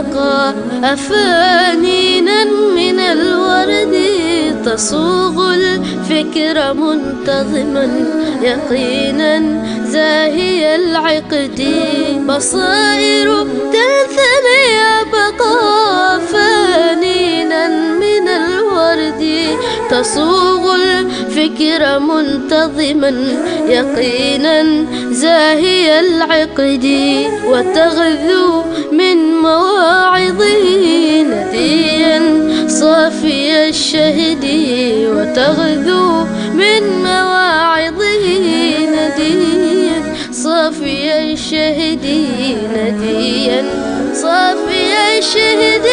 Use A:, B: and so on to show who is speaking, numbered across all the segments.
A: البقاء أفانينا من الورد تصوغ الفكر منتظما يقينا زاهي العقد بصائر تنثني بقاء فانينا من الورد تصوغ الفكر منتظما يقينا زاهي العقد وتغذو من مواعظه نديا صافي الشهد وتغذو من مواعظه نديا صافي الشهد نديا صافي الشهد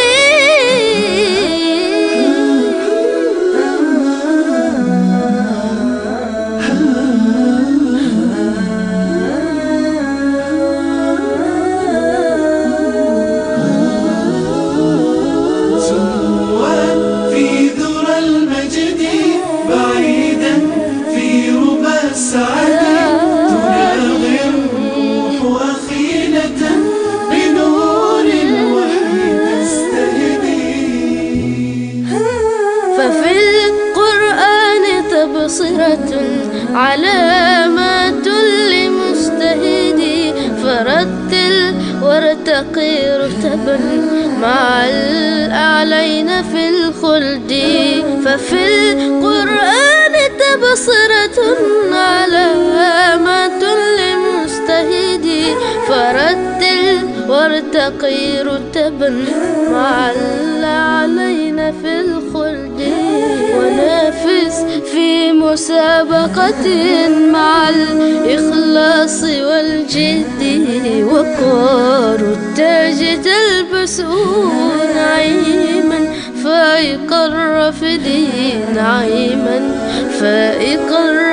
A: ففي القرآن تبصرة علامات لمجتهد فرتل وارتقي رتبا مع الأعلين في الخلد ففي القرآن تبصرة علامات لمجتهد فرتل وارتقي رتبا مع الأعلين في الخلد ونافس في مسابقة مع الإخلاص والجد وقار التاج تلبسه نعيما فائق الرفد نعيما فائق الرفد